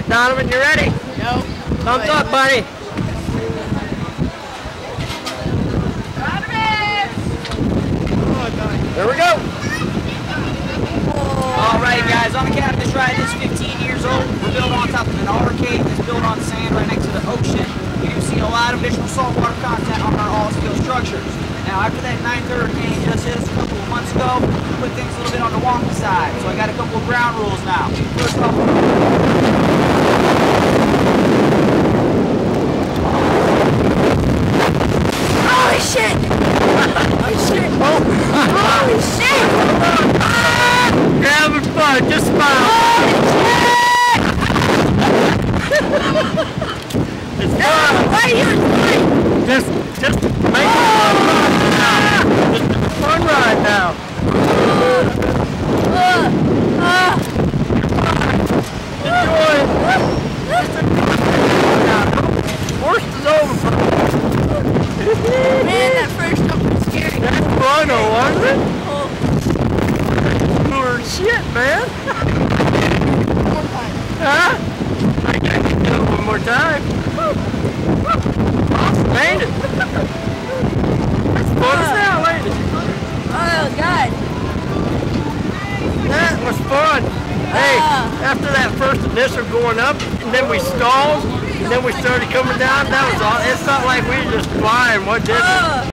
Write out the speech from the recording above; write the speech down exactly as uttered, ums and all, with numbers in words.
Donovan, you ready? Nope. Thumbs up, buddy. Donovan! There we go. All right, guys, on the cap, this ride is fifteen years old. We're built on top of an arcade that's built on sand right next to the ocean. You do see a lot of additional saltwater content on our all-steel structures. Now, after that ninth hurricane just hit us a couple of months ago, we put things a little bit on the wonky side. So I got a couple of ground rules now. First off, Holy shit! Holy shit! Holy shit! You're having fun. Just smile. Holy shit! It's fun. Why are you doing? Just, just make it a fun ride now. Just a fun ride now. Uh, uh, Enjoy it. Just enjoy it now. Worst is over for me. man, that first jump was scary. That's fun, though, wasn't it? Oh, Cooler than shit, man. one time. Huh? I can do it one more time. Awesome, ain't it? It's fun as hell, ain't it? Oh, God. That was fun. Hey, Ah. after that first initial going up, and then we stalled, and then we started coming down, that was all. It felt like we were just flying, what did it? Oh.